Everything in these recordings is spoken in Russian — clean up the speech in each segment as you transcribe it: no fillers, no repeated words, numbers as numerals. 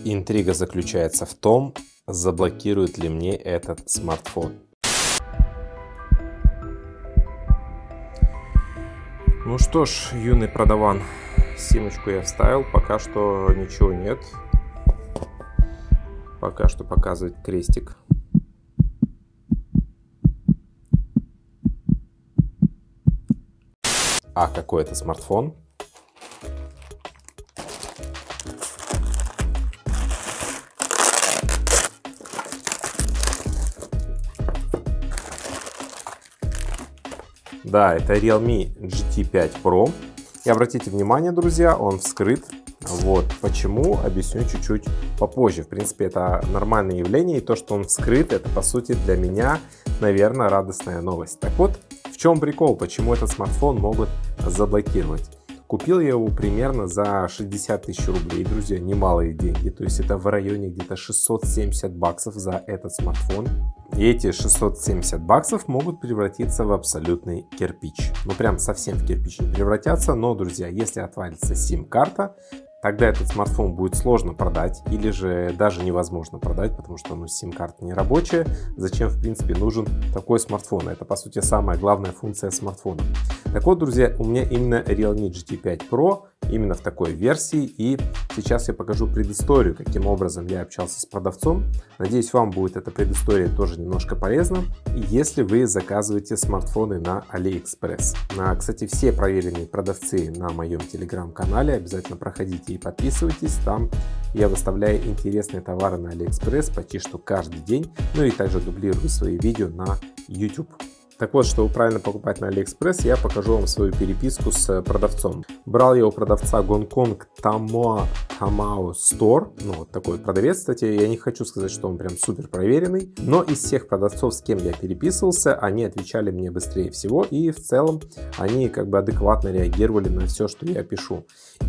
Интрига заключается в том, заблокирует ли мне этот смартфон. Ну что ж, юный продаван, симочку я вставил, пока что ничего нет. Пока что показывает крестик. А какой это смартфон? Да, это Realme GT5 Pro. И обратите внимание, друзья, он вскрыт. Вот почему, объясню чуть-чуть попозже. В принципе, это нормальное явление, и то, что он вскрыт, это по сути для меня, наверное, радостная новость. Так вот, в чем прикол, почему этот смартфон могут заблокировать? Купил я его примерно за 60 тысяч рублей, друзья, немалые деньги. То есть это в районе где-то 670 баксов за этот смартфон. И эти 670 баксов могут превратиться в абсолютный кирпич. Ну прям совсем в кирпич не превратятся, но, друзья, если отвалится сим-карта, тогда этот смартфон будет сложно продать или же даже невозможно продать, потому что сим-карта не рабочая. Зачем, в принципе, нужен такой смартфон? Это, по сути, самая главная функция смартфона. Так вот, друзья, у меня именно Realme GT5 Pro, именно в такой версии. И сейчас я покажу предысторию, каким образом я общался с продавцом. Надеюсь, вам будет эта предыстория тоже немножко полезна, если вы заказываете смартфоны на AliExpress. Кстати, все проверенные продавцы на моем телеграм-канале, обязательно проходите и подписывайтесь. Там я выставляю интересные товары на AliExpress почти что каждый день. Ну и также дублирую свои видео на YouTube. Так вот, чтобы правильно покупать на AliExpress, я покажу вам свою переписку с продавцом. Брал я у продавца Гонконг Тамао Store. Вот такой продавец, кстати. Я не хочу сказать, что он прям супер проверенный. Но из всех продавцов, с кем я переписывался, они отвечали мне быстрее всего. И в целом они как бы адекватно реагировали на все, что я пишу.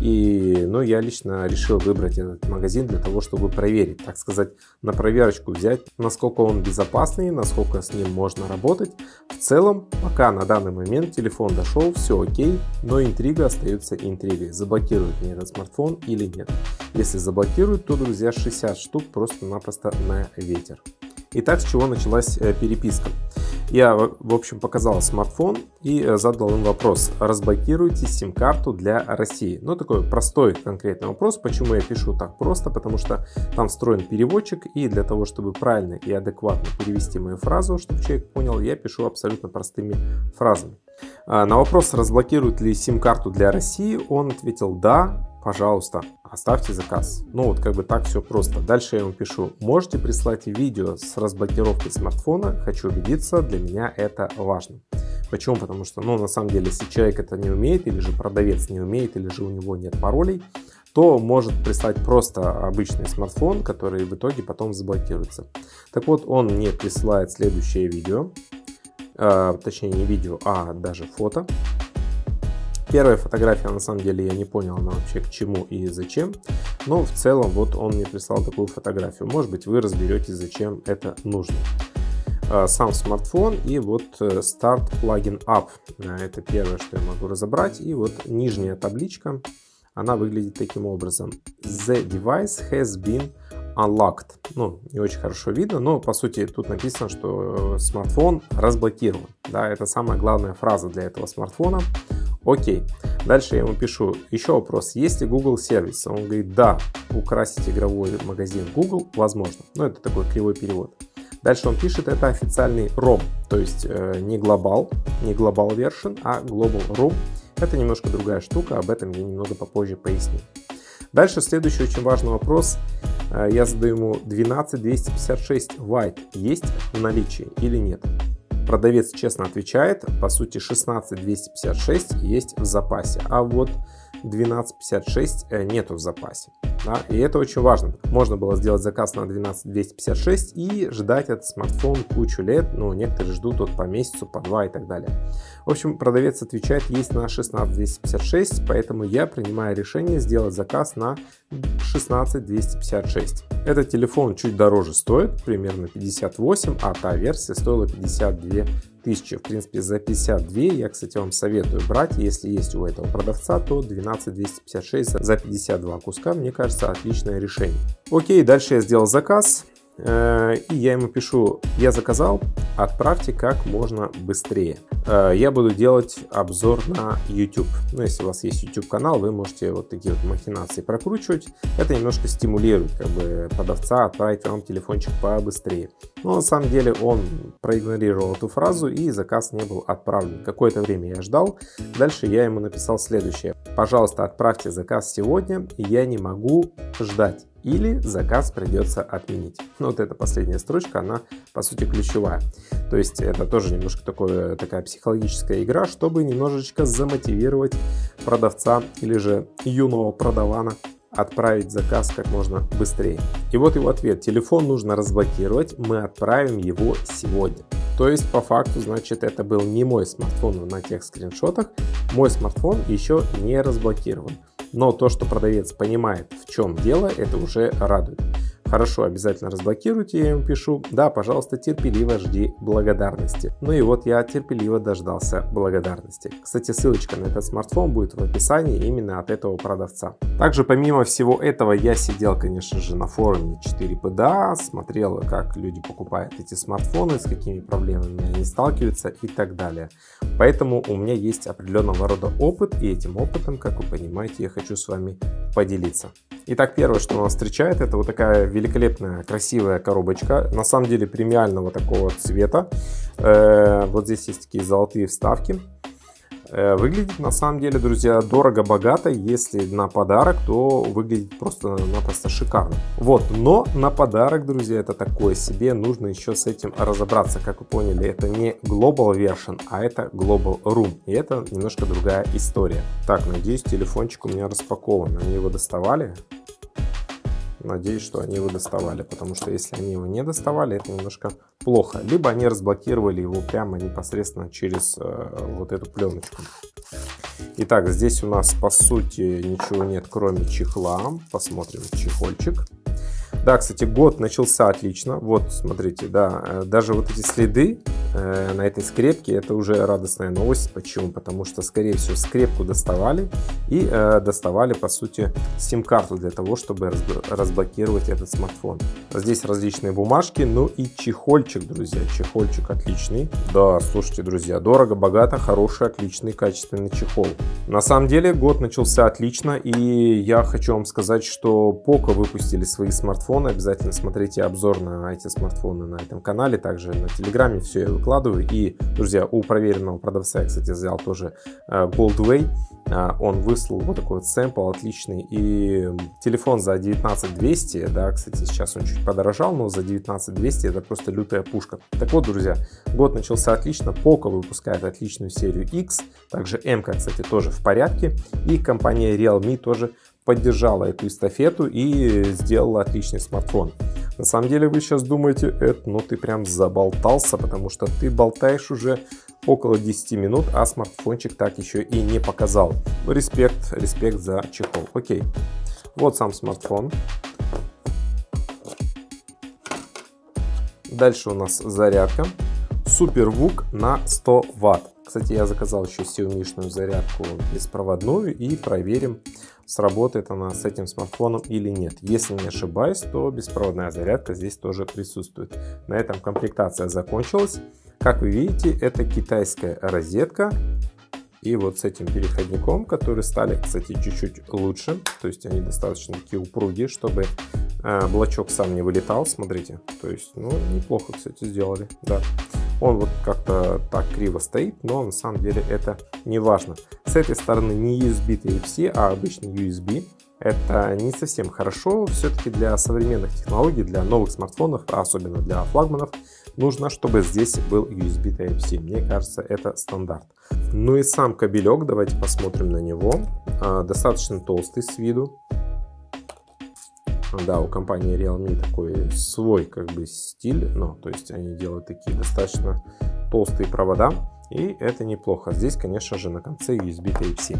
И я лично решил выбрать этот магазин для того, чтобы проверить, так сказать, на проверочку взять, насколько он безопасный, насколько с ним можно работать. В целом, пока на данный момент телефон дошел, все окей, но интрига остается интригой. Заблокирует мне этот смартфон или нет. Если заблокируют, то, друзья, 60 штук просто-напросто на ветер. Итак, с чего началась переписка? Я, в общем, показал смартфон и задал им вопрос: разблокируйте сим-карту для России. Такой простой конкретный вопрос. Почему я пишу так просто? Потому что там встроен переводчик, и для того, чтобы правильно и адекватно перевести мою фразу, чтобы человек понял, я пишу абсолютно простыми фразами. На вопрос, разблокируют ли сим-карту для России, он ответил: да, пожалуйста, оставьте заказ. Как бы так все просто. Дальше я ему пишу: можете прислать видео с разблокировкой смартфона, хочу убедиться, для меня это важно. Почему? Потому что, на самом деле, если человек это не умеет, или же продавец не умеет, или же у него нет паролей, то может прислать просто обычный смартфон, который в итоге потом заблокируется. Так вот, он мне присылает следующее видео, точнее не видео, а даже фото. Первая фотография, на самом деле, я не понял, она вообще к чему и зачем. Но в целом, вот он мне прислал такую фотографию. Может быть, вы разберетесь, зачем это нужно. Сам смартфон и вот Start Plugin Up. Это первое, что я могу разобрать. И вот нижняя табличка, она выглядит таким образом. The device has been unlocked. Не очень хорошо видно, но по сути тут написано, что смартфон разблокирован. Да, это самая главная фраза для этого смартфона. Окей. Дальше я ему пишу еще вопрос: есть ли Google сервис? Он говорит: да, украсить игровой магазин Google возможно. Это такой кривой перевод. Дальше он пишет: это официальный ROM, то есть не global version, а global ROM. Это немножко другая штука, об этом я немного попозже поясню. Дальше следующий очень важный вопрос. Я задаю ему: 12256 White есть в наличии или нет? Продавец честно отвечает: по сути 16256 есть в запасе, а вот 1256 нету в запасе. Да? И это очень важно. Можно было сделать заказ на 12256 и ждать этот смартфон кучу лет. Некоторые ждут по месяцу, по 2 и так далее. В общем, продавец отвечает: есть на 16256, поэтому я принимаю решение сделать заказ на 16256. Этот телефон чуть дороже стоит, примерно 58, а та версия стоила 52 1000. В принципе, за 52 я, кстати, вам советую брать. Если есть у этого продавца, то 12256 за 52 куска, мне кажется, отличное решение. Окей, дальше я сделал заказ. И я ему пишу: я заказал, отправьте как можно быстрее. Я буду делать обзор на YouTube. Ну, если у вас есть YouTube канал, вы можете вот такие вот махинации прокручивать. Это немножко стимулирует как бы продавца отправить вам телефончик побыстрее. Но на самом деле он проигнорировал эту фразу, и заказ не был отправлен. Какое-то время я ждал. Дальше я ему написал следующее: пожалуйста, отправьте заказ сегодня, я не могу ждать. Или заказ придется отменить. Ну, вот эта последняя строчка, она по сути ключевая. То есть это тоже немножко такая психологическая игра, чтобы немножечко замотивировать продавца или же юного продавана отправить заказ как можно быстрее. И вот его ответ: телефон нужно разблокировать, мы отправим его сегодня. То есть по факту, значит, это был не мой смартфон на тех скриншотах, мой смартфон еще не разблокирован. Но то, что продавец понимает, в чем дело, это уже радует. Хорошо, обязательно разблокируйте, я ему пишу. Да, пожалуйста, терпеливо жди благодарности. Ну и вот я терпеливо дождался благодарности. Кстати, ссылочка на этот смартфон будет в описании именно от этого продавца. Также помимо всего этого я сидел, конечно же, на форуме 4PDA, смотрел, как люди покупают эти смартфоны, с какими проблемами они сталкиваются и так далее. Поэтому у меня есть определенного рода опыт, и этим опытом, как вы понимаете, я хочу с вами поделиться. Итак, первое, что нас встречает, это вот такая великолепная, красивая коробочка. На самом деле премиального такого цвета. Вот здесь есть такие золотые вставки. Выглядит на самом деле, друзья, дорого-богато. Если на подарок, то выглядит просто-напросто шикарно. Вот, но на подарок, друзья, это такое себе. Нужно еще с этим разобраться. Как вы поняли, это не Global Version, а это Global Room. И это немножко другая история. Так, надеюсь, телефончик у меня распакован. Они его доставали? Надеюсь, что они его доставали, потому что если они его не доставали, это немножко плохо. Либо они разблокировали его прямо непосредственно через вот эту пленочку. Итак, здесь у нас по сути ничего нет, кроме чехла. Посмотрим чехольчик. Да, кстати, год начался отлично. Вот, смотрите, да, даже вот эти следы на этой скрепке, это уже радостная новость. Почему? Потому что, скорее всего, скрепку доставали и доставали, по сути, сим-карту для того, чтобы разблокировать этот смартфон. Здесь различные бумажки, ну и чехольчик, друзья. Чехольчик отличный. Да, слушайте, друзья, дорого, богато, хороший, отличный, качественный чехол. На самом деле, год начался отлично, и я хочу вам сказать, что Poco выпустили свои смартфоны. Обязательно смотрите обзор на эти смартфоны на этом канале, также на Телеграме все я выкладываю. И, друзья, у проверенного продавца я, кстати, взял тоже Goldway. Он выслал вот такой вот сэмпл отличный. И телефон за 19200, да, кстати, сейчас он чуть подорожал, но за 19200 это просто лютая пушка. Так вот, друзья, год начался отлично. Poco выпускает отличную серию X, также M, кстати, тоже в порядке. И компания Realme тоже поддержала эту эстафету и сделала отличный смартфон. На самом деле вы сейчас думаете: ну ты прям заболтался, потому что ты болтаешь уже около 10 минут, а смартфончик так еще и не показал. Респект за чехол. Окей, вот сам смартфон. Дальше у нас зарядка. SuperVOOC на 100 Вт. Кстати, я заказал еще Xiaomi-шную зарядку беспроводную, и проверим, сработает она с этим смартфоном или нет. Если не ошибаюсь, то беспроводная зарядка здесь тоже присутствует. На этом комплектация закончилась. Как вы видите, это китайская розетка. И вот с этим переходником, которые стали, кстати, чуть-чуть лучше. То есть они достаточно такие упругие, чтобы блочок сам не вылетал. Смотрите, то есть, ну, неплохо, кстати, сделали. Да. Он вот как-то так криво стоит, но на самом деле это не важно. С этой стороны не USB Type-C, а обычный USB. Это не совсем хорошо. Все-таки для современных технологий, для новых смартфонов, особенно для флагманов, нужно, чтобы здесь был USB Type-C. Мне кажется, это стандарт. Ну и сам кабелек, давайте посмотрим на него. Достаточно толстый с виду. Да, у компании Realme такой свой как бы стиль, но то есть они делают такие достаточно толстые провода, и это неплохо. Здесь, конечно же, на конце USB Type-C.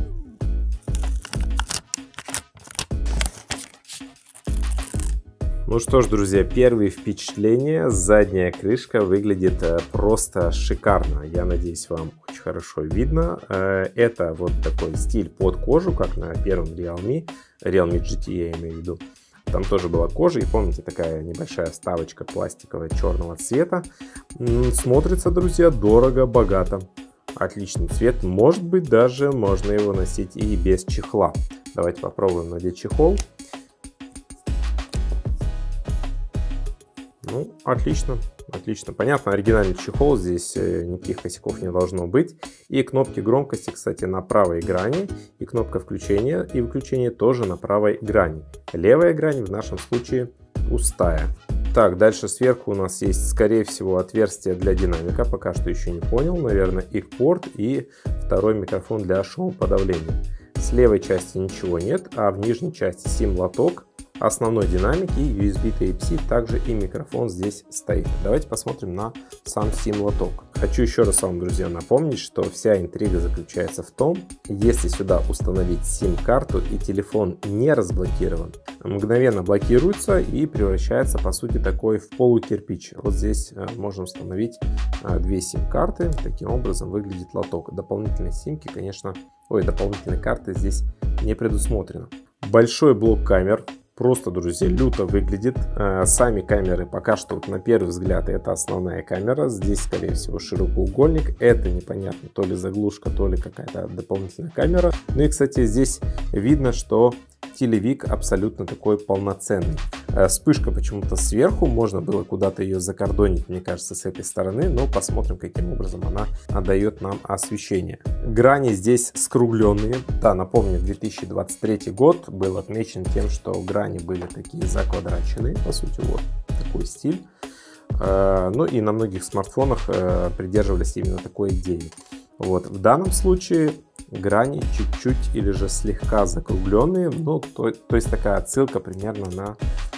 Ну что ж, друзья, первые впечатления. Задняя крышка выглядит просто шикарно. Я надеюсь, вам очень хорошо видно. Это вот такой стиль под кожу, как на первом Realme GT, я имею в виду. Там тоже была кожа, и помните, такая небольшая вставочка пластиковая черного цвета. Смотрится, друзья, дорого, богато. Отличный цвет. Может быть, даже можно его носить и без чехла. Давайте попробуем надеть чехол. Ну, отлично, отлично. Понятно, оригинальный чехол, здесь никаких косяков не должно быть. И кнопки громкости, кстати, на правой грани. И кнопка включения и выключения тоже на правой грани. Левая грань в нашем случае пустая. Так, дальше сверху у нас есть, скорее всего, отверстие для динамика. Пока что еще не понял. Наверное, их порт и второй микрофон для шумоподавления. С левой части ничего нет, а в нижней части сим-лоток, основной динамик и USB Type-C, также и микрофон здесь стоит. Давайте посмотрим на сам сим-лоток. Хочу еще раз вам, друзья, напомнить, что вся интрига заключается в том, если сюда установить сим-карту и телефон не разблокирован, мгновенно блокируется и превращается, по сути, такой в полукирпич. Вот здесь можно установить две сим-карты. Таким образом выглядит лоток. Дополнительные симки, конечно, дополнительные карты здесь не предусмотрено. Большой блок камер. Просто, друзья, люто выглядит. Сами камеры пока что вот на первый взгляд это основная камера. Здесь, скорее всего, широкоугольник. Это непонятно, то ли заглушка, то ли какая-то дополнительная камера. Ну и, кстати, здесь видно, что телевик абсолютно такой полноценный. Вспышка почему-то сверху, можно было куда-то ее закордонить, мне кажется, с этой стороны, но посмотрим, каким образом она отдает нам освещение. Грани здесь скругленные. Да, напомню, 2023 год был отмечен тем, что грани были такие заквадраченные, по сути, вот такой стиль. Ну и на многих смартфонах придерживались именно такой идеи. Вот, в данном случае грани чуть-чуть или же слегка закругленные, ну, то есть такая отсылка примерно на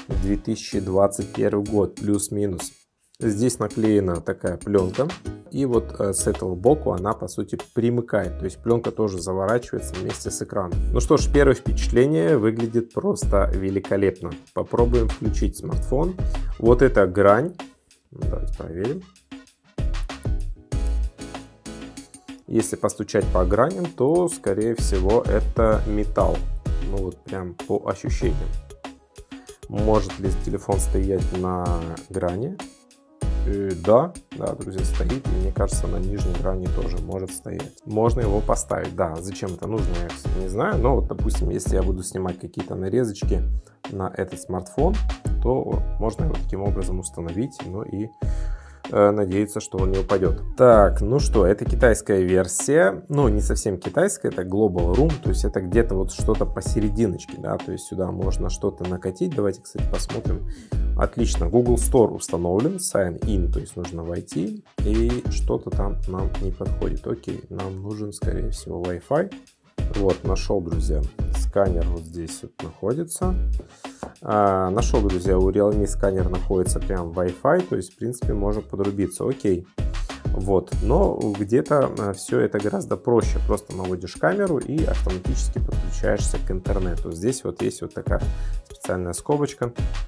2021 год, плюс-минус. Здесь наклеена такая пленка, и вот с этого боку она, по сути, примыкает, то есть пленка тоже заворачивается вместе с экраном. Ну что ж, первое впечатление выглядит просто великолепно. Попробуем включить смартфон. Вот эта грань, давайте проверим. Если постучать по граням, то, скорее всего, это металл. Ну вот прям по ощущениям. Может ли телефон стоять на грани? Да, друзья, стоит. И мне кажется, на нижней грани тоже может стоять. Можно его поставить. Да, зачем это нужно, я, кстати, не знаю. Но вот, допустим, если я буду снимать какие-то нарезочки на этот смартфон, то можно его таким образом установить. Ну и надеяться, что он не упадет. Так, ну что, это китайская версия. Ну, не совсем китайская, это Global Room. То есть это где-то вот что-то посерединочке, да. То есть сюда можно что-то накатить. Давайте, кстати, посмотрим. Отлично, Google Store установлен, Sign In, то есть нужно войти. И что-то там нам не подходит. Окей, нам нужен, скорее всего, Wi-Fi. Вот, нашел, друзья, сканер вот здесь вот находится. Нашел, друзья, у Realme сканер находится прям в Wi-Fi, то есть, в принципе, можно подрубиться. Окей. Вот, но где-то все это гораздо проще. Просто наводишь камеру и автоматически подключаешься к интернету. Здесь вот есть вот такая специальная скобочка.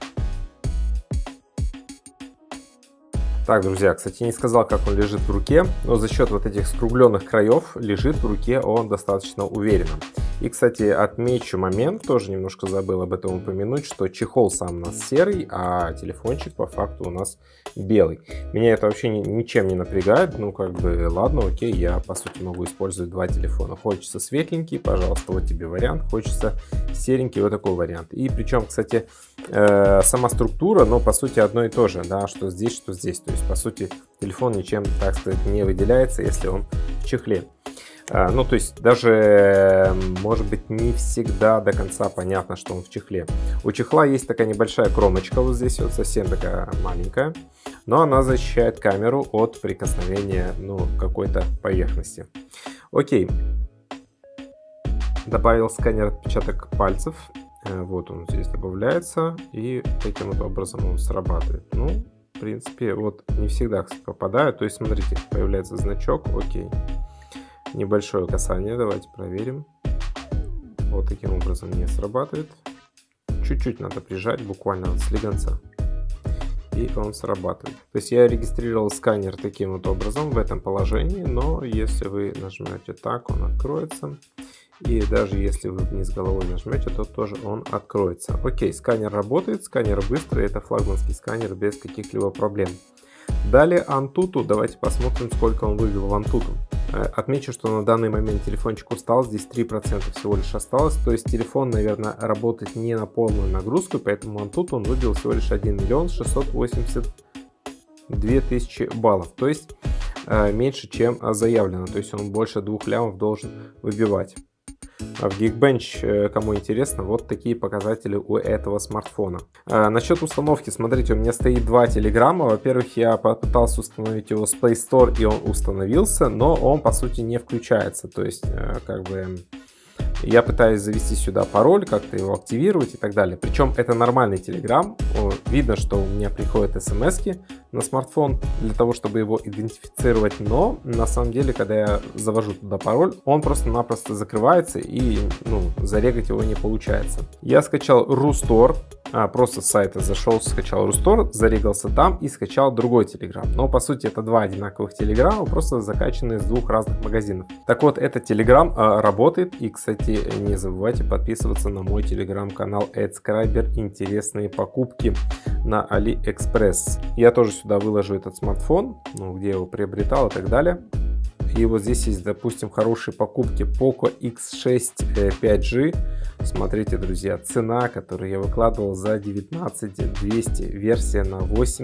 Так, друзья, кстати, не сказал, как он лежит в руке, но за счет вот этих скругленных краев лежит в руке он достаточно уверенно. И, кстати, отмечу момент, тоже немножко забыл об этом упомянуть, что чехол сам у нас серый, а телефончик по факту у нас белый. Меня это вообще ничем не напрягает, ну как бы ладно, окей, я по сути могу использовать два телефона. Хочется светленький, пожалуйста, вот тебе вариант, хочется серенький, вот такой вариант. И причем, кстати, сама структура, но по сути одно и то же, да, что здесь, что здесь. То есть по сути телефон ничем, так сказать, не выделяется, если он в чехле. Ну, то есть даже, может быть, не всегда до конца понятно, что он в чехле. У чехла есть такая небольшая кромочка вот здесь, вот совсем такая маленькая, но она защищает камеру от прикосновения, ну, какой-то поверхности. Окей. Добавил сканер отпечаток пальцев. Вот он здесь добавляется, и таким вот образом он срабатывает. Ну, в принципе, вот не всегда, кстати, попадает. То есть, смотрите, появляется значок, окей. Небольшое касание, давайте проверим. Вот таким образом не срабатывает. чуть-чуть надо прижать, буквально вот слегонца, и он срабатывает. То есть я регистрировал сканер таким вот образом в этом положении, но если вы нажмете так, он откроется. И даже если вы вниз головой нажмете, то тоже он откроется. Окей, сканер работает, сканер быстрый, это флагманский сканер без каких-либо проблем. Далее Antutu, давайте посмотрим, сколько он вывел в Antutu. Отмечу, что на данный момент телефончик устал, здесь 3% всего лишь осталось, то есть телефон, наверное, работает не на полную нагрузку, поэтому Antutu он выбил всего лишь 1 682 000 баллов, то есть меньше, чем заявлено, то есть он больше 2 лямов должен выбивать. В Geekbench, кому интересно, вот такие показатели у этого смартфона. Насчет установки, смотрите, у меня стоит 2 телеграмма. Во-первых, я попытался установить его с Play Store, и он установился, но он по сути не включается. То есть, как бы, я пытаюсь завести сюда пароль, как-то его активировать и так далее. Причем это нормальный Telegram. Видно, что у меня приходят смс-ки на смартфон для того, чтобы его идентифицировать. Но на самом деле, когда я завожу туда пароль, он просто-напросто закрывается и зарегать его не получается. Я скачал Rustore. Просто с сайта зашел, скачал Rustore, зарегался там и скачал другой Telegram. Но по сути это 2 одинаковых Telegram, просто закачанные с 2 разных магазинов. Так вот, этот Telegram работает. И, кстати, не забывайте подписываться на мой Telegram-канал AdScriber «Интересные покупки» на AliExpress. Я тоже сюда выложу этот смартфон, где я его приобретал и так далее. И вот здесь есть, допустим, хорошие покупки. Poco X6 5G. Смотрите, друзья, цена, которую я выкладывал за 19200, версия на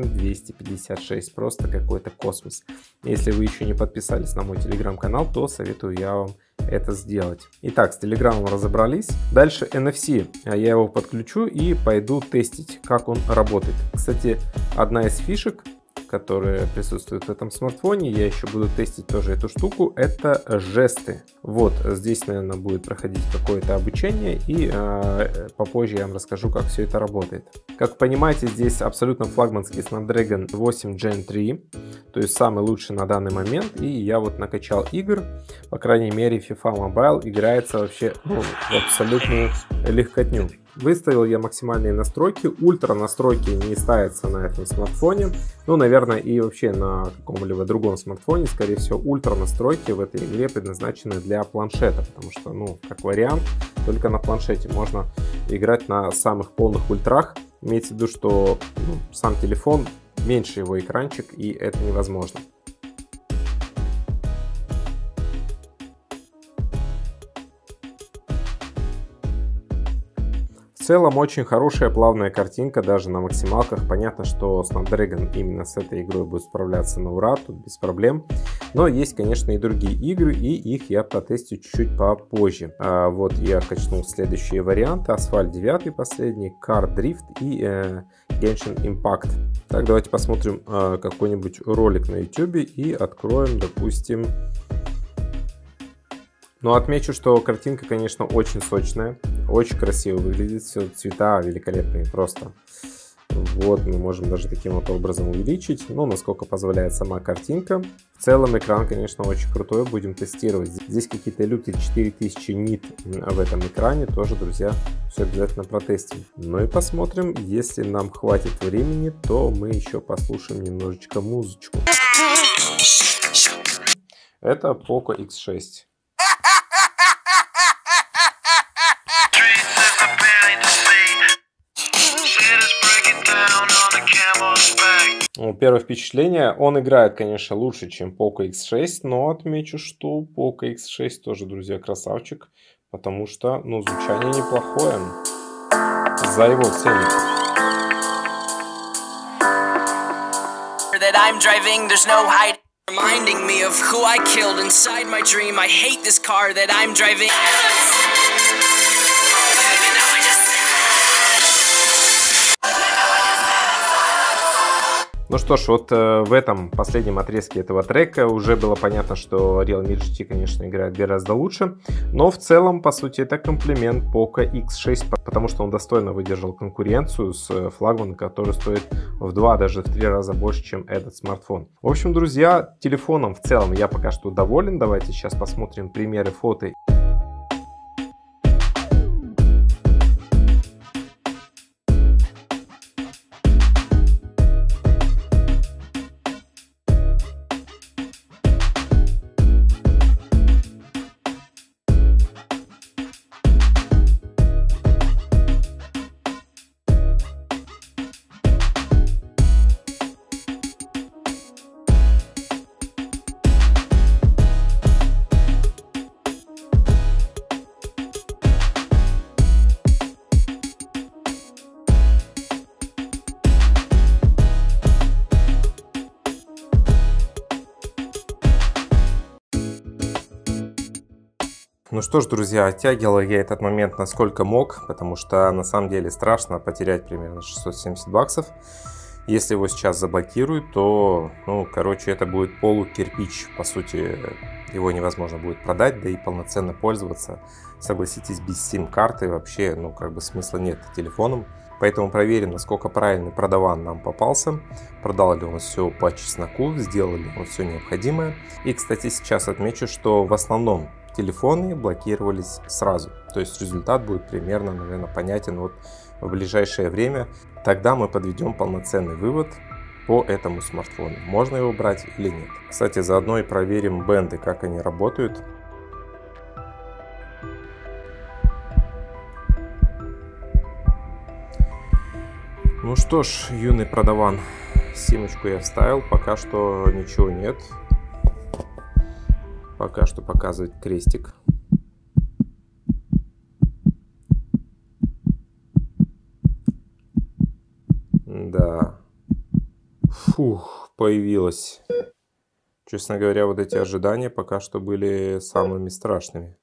8256. Просто какой-то космос. Если вы еще не подписались на мой телеграм-канал, то советую я вам это сделать. Итак, с телеграммом разобрались. Дальше NFC. Я его подключу и пойду тестить, как он работает. Кстати, одна из фишек, которые присутствуют в этом смартфоне, я еще буду тестить тоже эту штуку, это жесты. Вот здесь, наверное, будет проходить какое-то обучение, и попозже я вам расскажу, как все это работает. Как понимаете, здесь абсолютно флагманский Snapdragon 8 Gen 3, то есть самый лучший на данный момент, и я вот накачал игр, по крайней мере FIFA Mobile играется вообще в абсолютную легкотню. Выставил я максимальные настройки, ультра настройки не ставятся на этом смартфоне, наверное, и вообще на каком-либо другом смартфоне, скорее всего, ультра настройки в этой игре предназначены для планшета, потому что, как вариант, только на планшете можно играть на самых полных ультрах, имеется в виду, что сам телефон, меньше его экранчик, и это невозможно. В целом очень хорошая плавная картинка даже на максималках. Понятно, что Snapdragon именно с этой игрой будет справляться на ура, тут без проблем. Но есть, конечно, и другие игры, и их я потестю чуть-чуть попозже. Вот я качнул следующие варианты. Asphalt 9 последний, Car Drift и Genshin Impact. Так, давайте посмотрим какой-нибудь ролик на YouTube и откроем, допустим... Но отмечу, что картинка, конечно, очень сочная, очень красиво выглядит, все цвета великолепные просто. Вот, мы можем даже таким вот образом увеличить, насколько позволяет сама картинка. В целом экран, конечно, очень крутой, будем тестировать. Здесь какие-то лютые 4000 нит в этом экране, тоже, друзья, все обязательно протестим. Ну и посмотрим, если нам хватит времени, то мы еще послушаем немножечко музычку. Это Poco X6. Первое впечатление, он играет, конечно, лучше, чем Poco X6, но отмечу, что Poco X6 тоже, друзья, красавчик, потому что, звучание неплохое за его ценник. Ну что ж, вот в этом последнем отрезке этого трека уже было понятно, что Realme GT, конечно, играет гораздо лучше. Но в целом, по сути, это комплимент Poco X6, потому что он достойно выдержал конкуренцию с флагманом, который стоит в 2, даже в 3 раза больше, чем этот смартфон. В общем, друзья, телефоном в целом я пока что доволен. Давайте сейчас посмотрим примеры фото. Ну что ж, друзья, оттягивал я этот момент насколько мог, потому что на самом деле страшно потерять примерно 670 баксов. Если его сейчас заблокируют, то, ну, короче, это будет полукирпич. По сути, его невозможно будет продать, да и полноценно пользоваться. Согласитесь, без сим-карты вообще, ну, как бы смысла нет телефоном. Поэтому проверим, насколько правильный продаван нам попался. Продал ли он все по чесноку, сделал ли он все необходимое. И, кстати, сейчас отмечу, что в основном телефоны блокировались сразу. То есть результат будет примерно, наверное, понятен вот в ближайшее время. Тогда мы подведем полноценный вывод по этому смартфону. Можно его брать или нет. Кстати, заодно и проверим бенды, как они работают. Ну что ж, юный продаван, симочку я вставил, пока что ничего нет. Пока что показывает крестик. Да. Фух, появилось. Честно говоря, вот эти ожидания пока что были самыми страшными.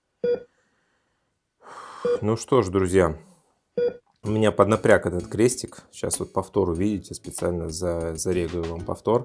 Ну что ж, друзья. У меня поднапряг этот крестик. Сейчас вот повтор увидите. Специально зарегаю вам повтор.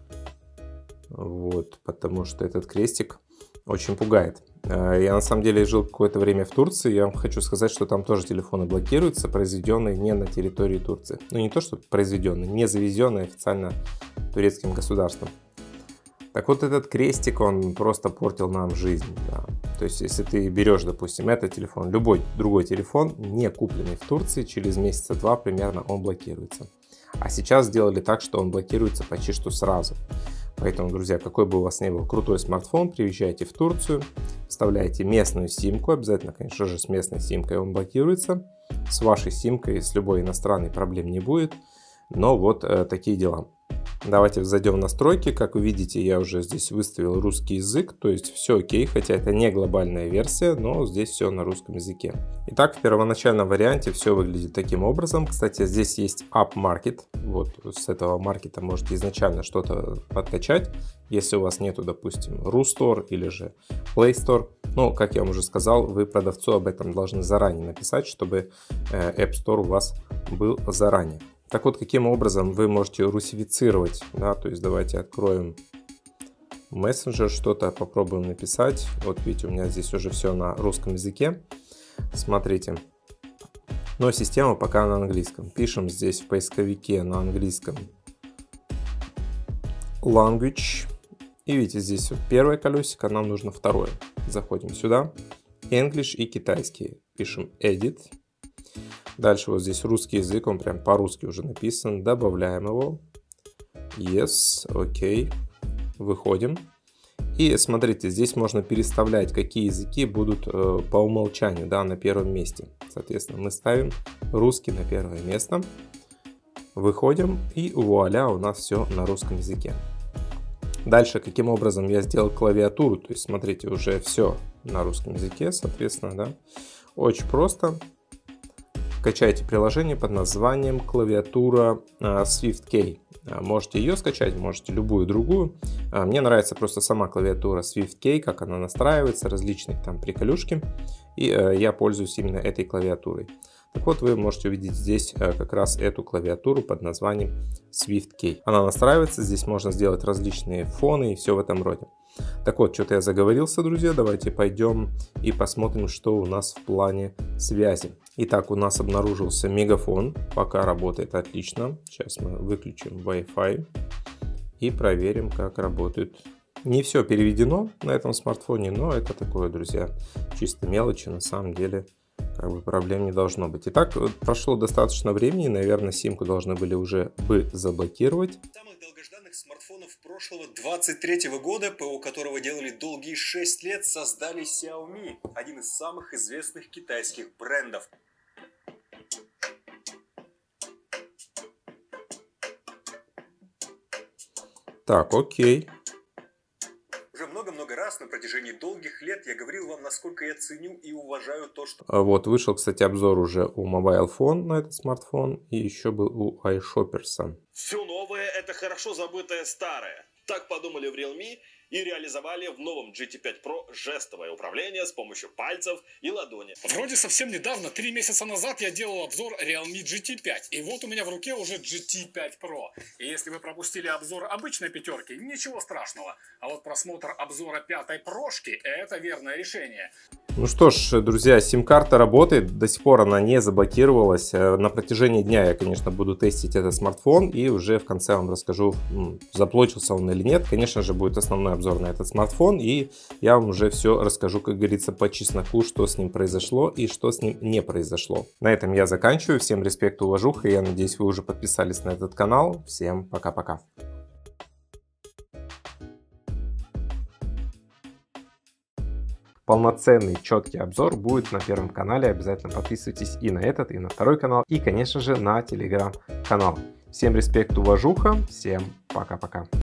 Вот, потому что этот крестик очень пугает. Я на самом деле жил какое-то время в Турции. Я вам хочу сказать, что там тоже телефоны блокируются, произведенные не на территории Турции. Ну не то, что произведенные, не завезенные официально турецким государством. Так вот, этот крестик, он просто портил нам жизнь. Да. То есть, если ты берешь, допустим, этот телефон, любой другой телефон, не купленный в Турции, через месяца два примерно он блокируется. А сейчас сделали так, что он блокируется почти что сразу. Поэтому, друзья, какой бы у вас ни был крутой смартфон, приезжайте в Турцию, вставляете местную симку, обязательно, конечно же, с местной симкой он блокируется. С вашей симкой, с любой иностранной проблем не будет. Но вот такие дела. Давайте зайдем в настройки. Как вы видите, я уже здесь выставил русский язык, то есть все окей, хотя это не глобальная версия, но здесь все на русском языке. Итак, в первоначальном варианте все выглядит таким образом. Кстати, здесь есть App Market. Вот с этого маркета можете изначально что-то подкачать, если у вас нету, допустим, RuStore или же Play Store. Но, как я вам уже сказал, вы продавцу об этом должны заранее написать, чтобы App Store у вас был заранее. Так вот, каким образом вы можете русифицировать, да, то есть давайте откроем мессенджер, что-то попробуем написать. Вот видите, у меня здесь уже все на русском языке. Смотрите, но система пока на английском. Пишем здесь в поисковике на английском language. И видите, здесь вот первое колесико, нам нужно второе. Заходим сюда, English и китайский. Пишем edit. Дальше вот здесь русский язык, он прям по-русски уже написан. Добавляем его. Yes, окей. Выходим. И смотрите, здесь можно переставлять, какие языки будут по умолчанию, да, на первом месте. Соответственно, мы ставим русский на первое место. Выходим, и вуаля, у нас все на русском языке. Дальше, каким образом я сделал клавиатуру. То есть, смотрите, уже все на русском языке, соответственно, да. Очень просто. Скачайте приложение под названием клавиатура SwiftKey. Можете ее скачать, можете любую другую. Мне нравится просто сама клавиатура SwiftKey, как она настраивается, различные там приколюшки. И я пользуюсь именно этой клавиатурой. Так вот, вы можете увидеть здесь как раз эту клавиатуру под названием SwiftKey. Она настраивается, здесь можно сделать различные фоны и все в этом роде. Так вот, что-то я заговорился, друзья, давайте пойдем и посмотрим, что у нас в плане связи. Итак, у нас обнаружился мегафон, пока работает отлично. Сейчас мы выключим Wi-Fi и проверим, как работает. Не все переведено на этом смартфоне, но это такое, друзья, чисто мелочи, на самом деле как бы проблем не должно быть. Итак, прошло достаточно времени, наверное, симку должны были уже бы заблокировать. Самых долгожданных смартфонов прошлого 23 года, ПО которого делали долгие 6 лет, создали Xiaomi, один из самых известных китайских брендов. Так, окей. Уже много-много раз на протяжении долгих лет я говорил вам, насколько я ценю и уважаю то, что... Вот, вышел, кстати, обзор уже у Mobile Phone на этот смартфон, и еще был у iShoppers. Все новое – это хорошо забытое старое. Так подумали в Realme и реализовали в новом GT5 Pro жестовое управление с помощью пальцев и ладони. Вроде совсем недавно, 3 месяца назад, я делал обзор Realme GT5, и вот у меня в руке уже GT5 Pro. И если вы пропустили обзор обычной пятерки, ничего страшного. А вот просмотр обзора пятой прошки – это верное решение. Ну что ж, друзья, сим-карта работает, до сих пор она не заблокировалась. На протяжении дня я, конечно, буду тестить этот смартфон и уже в конце вам расскажу, заблочился он или нет. Конечно же, будет основной обзор на этот смартфон, и я вам уже все расскажу, как говорится, по чесноку, что с ним произошло и что с ним не произошло. На этом я заканчиваю. Всем респект, уважуха. Я надеюсь, вы уже подписались на этот канал. Всем пока-пока. Полноценный, четкий обзор будет на первом канале. Обязательно подписывайтесь и на этот, и на второй канал, и, конечно же, на телеграм-канал. Всем респект, уважуха, всем пока-пока.